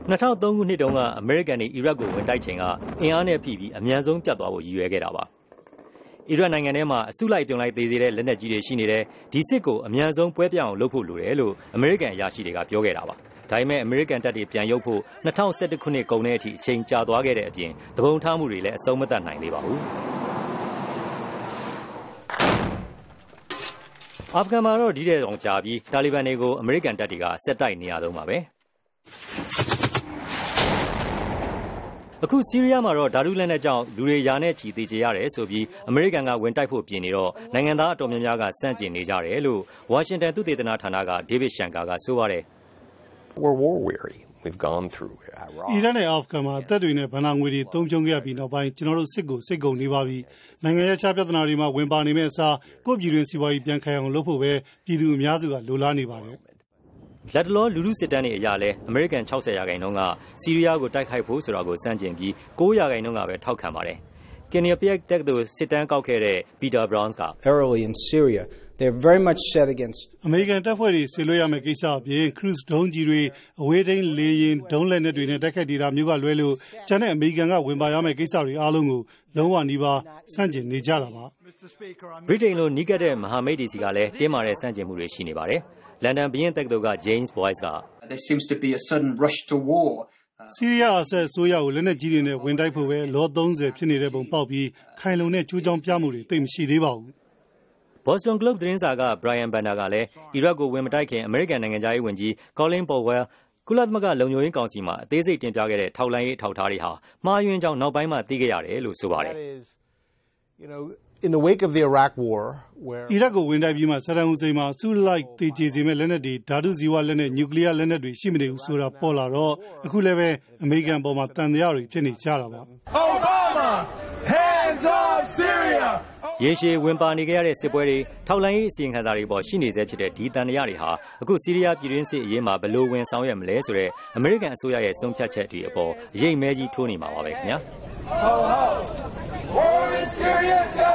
2003 ခုနှစ်တုန်းကအမေရိကန်တွေအီရတ်ကိုဝင်တိုက်ချိန်ကအင်အားနဲ့ဖိပြီးအမြန်ဆုံးပြတ်သွားဖို့ရည်ရွယ်ခဲ့တာပါအီရတ်နိုင်ငံထဲမှာအစုလိုက်တွင်လိုက်သေးစေတဲ့လက်နက်ကြီးတွေရှိနေတယ်ဒီစစ်ကိုအမြန်ဆုံးပွဲပြအောင်လုပ်ဖို့လိုတယ်လို့အမေရိကန်အရာရှိတွေကပြောခဲ့တာပါဒါပေမဲ့အမေရိကန်တပ်တွေပြန်ရုပ်ဖို့2011ခုနှစ်ကုန်တဲ့အထိအချိန်ကြာသွားခဲ့တဲ့အပြင်သဘုံထားမှုတွေလည်းအဆုံးမသတ်နိုင်သေးပါဘူးအာဖဂန်မှာတော့ဒီတဲ့တောင်ကြာပြီးတာလီဘန်တွေကိုအမေရိကန်တပ်တွေကဆက်တိုက်နေရဆုံးပါပဲအခုဆီးရီးယားမှာတော့ဓာတုလက်နက်ကြောင့်လူတွေယာနဲ့ချီသေကျေရတယ်ဆိုပြီးအမေရိကန်ကဝင်တိုက်ဖို့ပြင်နေတော့နိုင်ငံသားအတော်များများကစန့်ကျင်နေကြတယ်လို့ဝါရှင်တန်သုတေသနဌာနကဒေးဗစ်ရှန်ကာကဆိုပါတယ် We're war weary. We've gone through Iraq. အီရတ်နဲ့အာဖဂန်မှာတပ်တွေနဲ့ဗဏ္ဍာငွေတွေသုံးဖြုံခဲ့ပြီးနောက်ပိုင်းကျွန်တော်တို့စစ်ကိုစိတ်ကုန်နေပါပြီနိုင်ငံရဲ့ခြားပြဿနာတွေမှာဝင်ပါနေမဲ့အစားကိုယ့်ပြည်တွင်းစီးပွားရေးပြန်ခိုင်အောင်လုပ်ဖို့ပဲပြည်သူအများစုကလိုလားနေပါတယ်လက်တလောလူလူစစ်တမ်းတွေအရလဲအမေရိကန်60%ကဆီးရီးယားကိုတိုက်ခိုက်ဖို့ဆိုတာကိုစန့်ကျင်ပြီး9%ကပဲထောက်ခံပါတယ်ကင်နီပီယက်တက္ကသိုလ်စစ်တမ်းကောက်ခဲ့တဲ့ပီတာဘရောင်းစ်က Early in Syria they're very much set against အမေရိကန်တပ်ဖွဲ့တွေဆေလွှဲရမယ့်ကိစ္စအပြင် cruise ဒုံးကြီးတွေအဝေးထိန်းလေယာဉ်ဒုံးလက်နက်တွေနဲ့တိုက်ခိုက်နေတာမျိုးကလွဲလို့ကျန်တဲ့အမေရိကန်ကဝင်ပါရမယ့်ကိစ္စတွေအားလုံးကိုလုံးဝနီးပါးစန့်ကျင်နေကြတာပါဗြိတိန်လိုနီးကပ်တဲ့မဟာမိတ်တွေစီကလည်းတင်းမာတဲ့စန့်ကျင်မှုတွေရှိနေပါတယ်လန်ဒန်ဘီယင်တက္ကသိုလ်က James Boyce က There seems to be a sudden rush to war ဆီးရီးယားအဆက်ဆိုးရကိုလက်နက်ကြီးတွေနဲ့ဝင်တိုက်ဖို့ပဲလော30ဖြစ်နေတဲ့ပုံပေါက်ပြီးခိုင်လုံတဲ့ကျိုးချောင်းပြမှုတွေသိမရှိသေးပါဘူး Boston Globe သတင်းစာက Brian Banner ကလည်းအီရတ်ကိုဝင်မတိုက်ခင်အမေရိကန်နိုင်ငံသားရေးဝန်ကြီး Colin Powell ကုလသမဂ္ဂလုံခြုံရေးကောင်စီမှာအသေးစိတ်တင်ပြခဲ့တဲ့ထောက်လှမ်းရေးအထောက်အထားတွေဟာမှားယွင်းကြောင်းနောက်ပိုင်းမှသိခဲ့ရတယ်လို့ဆိုပါတယ် in the wake of the Iraq war where အီရတ်ကိုဝင်တိုက်ပြီးမှဆဒမ်ဟူစိန်မှာစုလိုက်တေကျေစေမဲ့လက်နက်တွေဓာတုဇီဝလက်နက်နျူကလ িয়ার လက်နက်တွေရှိမနေဘူးဆိုတာပေါ်လာတော့အခုလည်းပဲအမေရိကန်ပေါ်မှာတန်တရားတွေဖြစ်နေကြတာပါ Obama hands off Syria ရေရှည်ဝင်ပါနေခဲ့ရတဲ့စစ်ပွဲတွေထောက်လှမ်းရေးအစီရင်ခံစာတွေပေါ်ရှိနေသေးဖြစ်တဲ့ဒီတန်တရားတွေဟာအခုဆီးရီးယားပြည်တွင်းစစ်အရေးမှာဘယ်လိုဝင်ဆောင်ရွက်မလဲဆိုတဲ့အမေရိကန်အစိုးရရဲ့ဆုံးဖြတ်ချက်တွေအပေါ်အရေးမဲကြီးထိုးနေမှာပါပဲခင်ဗျာ War in Syria